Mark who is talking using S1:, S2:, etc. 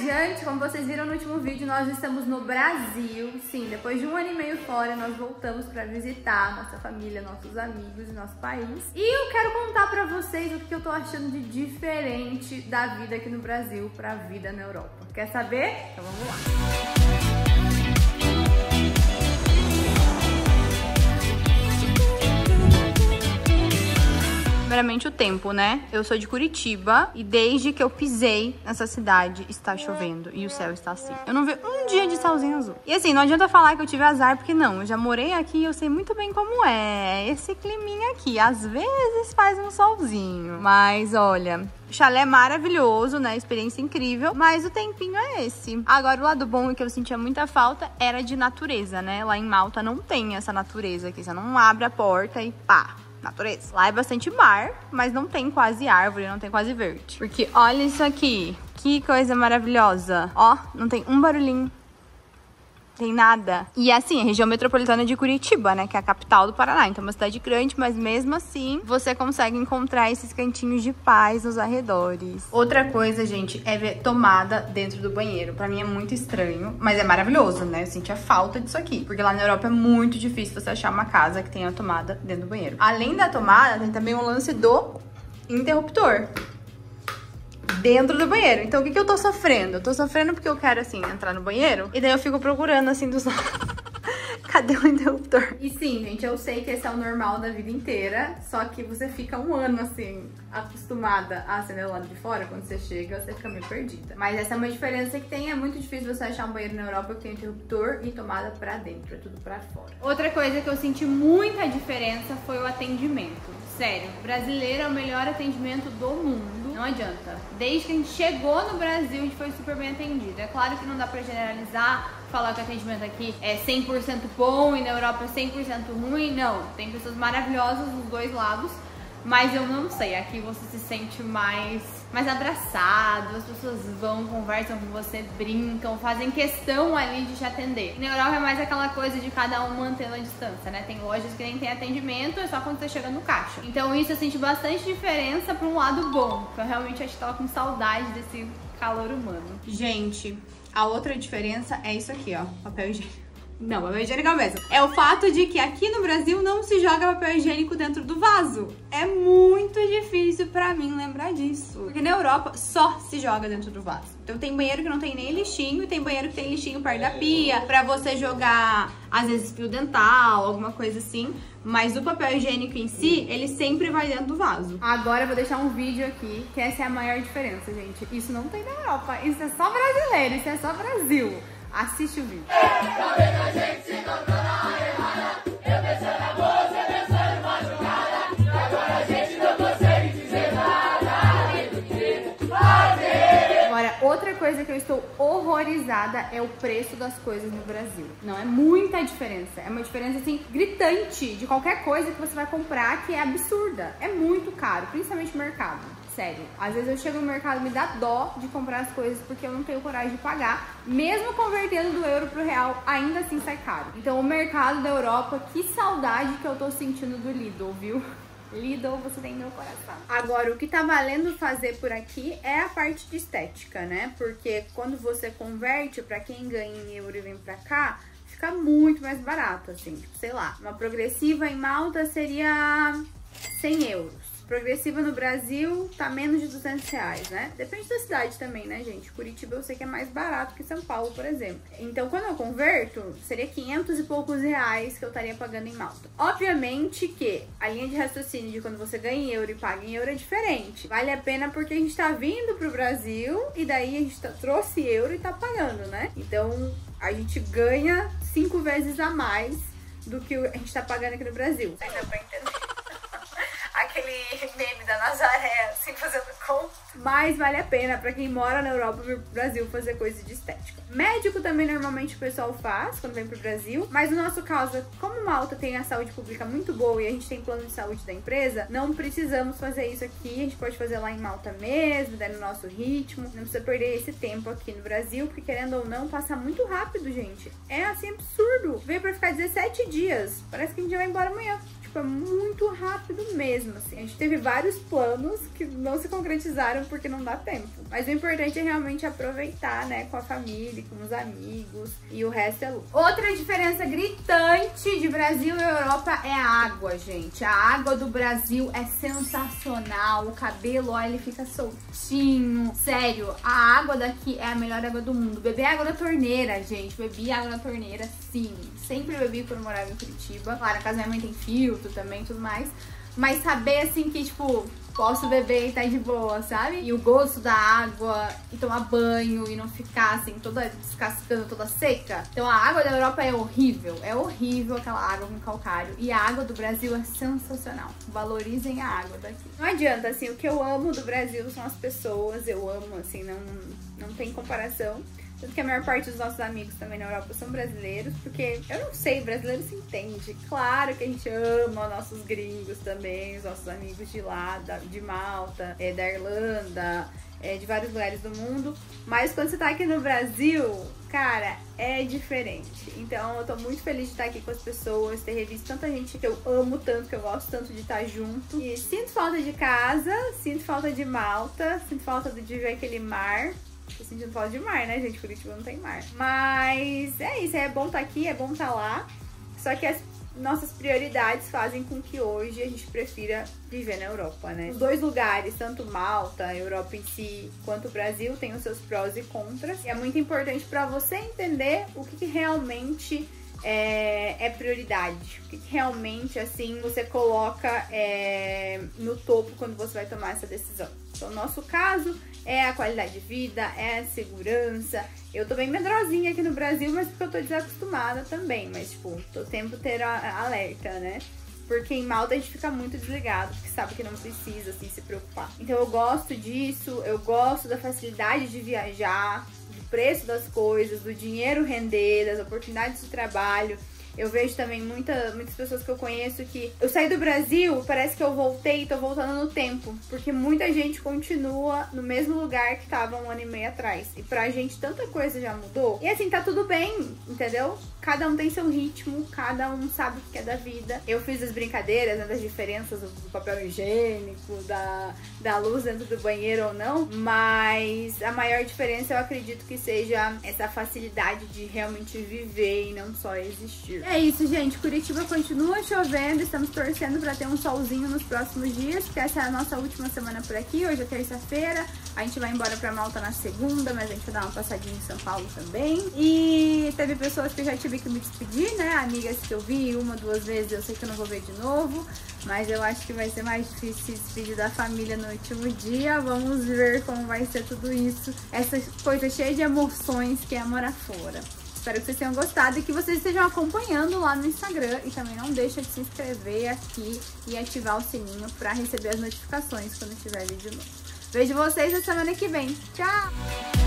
S1: viajantes, como vocês viram no último vídeo, nós estamos no Brasil. Sim, depois de 1 ano e meio fora, nós voltamos pra visitar nossa família, nossos amigos e nosso país. E eu quero contar pra vocês o que eu tô achando de diferente da vida aqui no Brasil pra vida na Europa. Quer saber? Então vamos lá. Primeiramente o tempo, né? Eu sou de Curitiba e desde que eu pisei nessa cidade está chovendo e o céu está assim. Eu não vejo um dia de solzinho azul. E assim, não adianta falar que eu tive azar, porque não. Eu já morei aqui e eu sei muito bem como é esse climinha aqui. Às vezes faz um solzinho, mas olha... Chalé maravilhoso, né? Experiência incrível, mas o tempinho é esse. Agora, o lado bom é que eu sentia muita falta era de natureza, né? Lá em Malta não tem essa natureza aqui. Você não abre a porta e pá, natureza. Lá é bastante mar, mas não tem quase árvore, não tem quase verde. Porque olha isso aqui, que coisa maravilhosa. Ó, não tem um barulhinho. Tem nada. E assim, a região metropolitana de Curitiba, né, que é a capital do Paraná. Então é uma cidade grande, mas mesmo assim você consegue encontrar esses cantinhos de paz nos arredores. Outra coisa, gente, é ver tomada dentro do banheiro. Pra mim é muito estranho, mas é maravilhoso, né? Eu senti a falta disso aqui, porque lá na Europa é muito difícil você achar uma casa que tenha tomada dentro do banheiro. Além da tomada, tem também o lance do interruptor dentro do banheiro. Então, o que eu tô sofrendo? Eu tô sofrendo porque eu quero, assim, entrar no banheiro e daí eu fico procurando, assim, dos lados. Cadê o interruptor? E sim, gente, eu sei que esse é o normal da vida inteira, só que você fica um ano, assim, acostumada a acender o lado de fora. Quando você chega, você fica meio perdida. Mas essa é uma diferença que tem. É muito difícil você achar um banheiro na Europa que tem interruptor e tomada pra dentro, é tudo pra fora. Outra coisa que eu senti muita diferença foi o atendimento. Sério, brasileiro é o melhor atendimento do mundo. Não adianta. Desde que a gente chegou no Brasil, a gente foi super bem atendido. É claro que não dá pra generalizar, falar que o atendimento aqui é 100% bom e na Europa é 100% ruim. Não, tem pessoas maravilhosas dos dois lados, mas eu não sei, aqui você se sente mais abraçado, as pessoas vão, conversam com você, brincam, fazem questão ali de te atender. Na Europa é mais aquela coisa de cada um mantendo a distância, né? Tem lojas que nem tem atendimento, é só quando você chega no caixa. Então isso eu senti bastante diferença pra um lado bom, que eu realmente acho que tava com saudade desse calor humano. Gente, a outra diferença é isso aqui, ó, papel higiênico. Não, papel higiênico é o mesmo. É o fato de que aqui no Brasil não se joga papel higiênico dentro do vaso. É muito difícil pra mim lembrar disso. Porque na Europa só se joga dentro do vaso. Então tem banheiro que não tem nem lixinho, e tem banheiro que tem lixinho perto da pia, pra você jogar, às vezes, fio dental, alguma coisa assim. Mas o papel higiênico em si, ele sempre vai dentro do vaso. Agora eu vou deixar um vídeo aqui, que essa é a maior diferença, gente. Isso não tem na Europa, isso é só brasileiro, isso é só Brasil. Assiste o vídeo.
S2: Tá vendo a gente se encontrando na hora errada? Eu pensando na boa, você pensando em madrugada. E agora a gente não consegue dizer nada além do que fazer.
S1: Agora, outra coisa que eu estou horrorizada é o preço das coisas no Brasil. Não é muita diferença, é uma diferença assim gritante de qualquer coisa que você vai comprar, que é absurda. É muito caro, principalmente no mercado. Sério, às vezes eu chego no mercado e me dá dó de comprar as coisas porque eu não tenho coragem de pagar. Mesmo convertendo do euro pro real, ainda assim sai caro. Então o mercado da Europa, que saudade que eu tô sentindo do Lidl, viu? Lidl, você tem meu coração. Agora, o que tá valendo fazer por aqui é a parte de estética, né? Porque quando você converte, pra quem ganha em euro e vem pra cá, fica muito mais barato, assim. Tipo, sei lá, uma progressiva em Malta seria 100 euros. Progressiva no Brasil tá menos de 200 reais, né? Depende da cidade também, né, gente? Curitiba eu sei que é mais barato que São Paulo, por exemplo. Então, quando eu converto, seria 500 e poucos reais que eu estaria pagando em Malta. Obviamente que a linha de raciocínio de quando você ganha em euro e paga em euro é diferente. Vale a pena porque a gente tá vindo pro Brasil e daí a gente trouxe euro e tá pagando, né? Então, a gente ganha 5 vezes a mais do que a gente tá pagando aqui no Brasil. Aí dá pra entender. Aquele meme da Nazaré, assim, fazendo conta. Mas vale a pena pra quem mora na Europa vir pro Brasil fazer coisa de estética. Médico também normalmente o pessoal faz quando vem pro Brasil, mas no nosso caso, como Malta tem a saúde pública muito boa e a gente tem plano de saúde da empresa, não precisamos fazer isso aqui, a gente pode fazer lá em Malta mesmo, daí no nosso ritmo, não precisa perder esse tempo aqui no Brasil, porque querendo ou não, passa muito rápido, gente. É assim, absurdo. Veio pra ficar 17 dias, parece que a gente já vai embora amanhã. tipo, é muito rápido mesmo, assim. A gente teve vários planos que não se concretizaram porque não dá tempo. Mas o importante é realmente aproveitar, né, com a família, com os amigos, e o resto é lucro. Outra diferença gritante de Brasil e Europa é a água, gente. A água do Brasil é sensacional, o cabelo, ó, ele fica soltinho. Sério, a água daqui é a melhor água do mundo. Beber água da torneira, gente. Bebi água da torneira, sim. Sempre bebi quando morava em Curitiba. Claro, a casa da minha mãe tem filtro também e tudo mais. Mas saber, assim, que, tipo, posso beber e tá de boa, sabe? E o gosto da água, e tomar banho, e não ficar, assim, toda descascando, toda seca. Então a água da Europa é horrível aquela água com calcário. E a água do Brasil é sensacional. Valorizem a água daqui. Não adianta, assim, o que eu amo do Brasil são as pessoas. Eu amo, assim, não tem comparação. Tanto que a maior parte dos nossos amigos também na Europa são brasileiros, porque, eu não sei, brasileiro se entende. Claro que a gente ama nossos gringos também, os nossos amigos de lá, de Malta, da Irlanda, de vários lugares do mundo. Mas quando você tá aqui no Brasil, cara, é diferente. Então eu tô muito feliz de estar aqui com as pessoas, ter revisto tanta gente que eu amo tanto, que eu gosto tanto de estar junto. E sinto falta de casa, sinto falta de Malta, sinto falta de ver aquele mar. Tô sentindo falta de mar, né, gente? Curitiba não tem mar. Mas é isso, é bom estar aqui, é bom estar lá. Só que as nossas prioridades fazem com que hoje a gente prefira viver na Europa, né? Os dois lugares, tanto Malta, a Europa em si, quanto o Brasil, tem os seus prós e contras. E é muito importante pra você entender o que realmente é prioridade. O que realmente, assim, você coloca no topo quando você vai tomar essa decisão. Então, no nosso caso, é a qualidade de vida, é a segurança. Eu tô bem medrosinha aqui no Brasil, mas porque eu tô desacostumada também. Mas, tipo, tô sempre ter alerta, né? Porque em Malta a gente fica muito desligado, porque sabe que não precisa, assim, se preocupar. Então eu gosto disso, eu gosto da facilidade de viajar, do preço das coisas, do dinheiro render, das oportunidades de trabalho. Eu vejo também muitas pessoas que eu conheço que eu saí do Brasil, parece que eu voltei e tô voltando no tempo. Porque muita gente continua no mesmo lugar que tava 1 ano e meio atrás. E pra gente tanta coisa já mudou. E assim, tá tudo bem, entendeu? Cada um tem seu ritmo, cada um sabe o que é da vida. Eu fiz as brincadeiras, né, das diferenças do papel higiênico, da luz dentro do banheiro ou não. Mas a maior diferença eu acredito que seja essa facilidade de realmente viver e não só existir. É isso, gente. Curitiba continua chovendo. Estamos torcendo pra ter um solzinho nos próximos dias, porque essa é a nossa última semana por aqui. Hoje é terça-feira. A gente vai embora pra Malta na segunda, mas a gente vai dar uma passadinha em São Paulo também. E teve pessoas que eu já tive que me despedir, né? Amigas que eu vi 1, 2 vezes, eu sei que eu não vou ver de novo. Mas eu acho que vai ser mais difícil se despedir da família no último dia. Vamos ver como vai ser tudo isso. Essa coisa cheia de emoções que é morar fora. Espero que vocês tenham gostado e que vocês estejam acompanhando lá no Instagram. E também não deixa de se inscrever aqui e ativar o sininho para receber as notificações quando tiver vídeo novo. Vejo vocês na semana que vem. Tchau!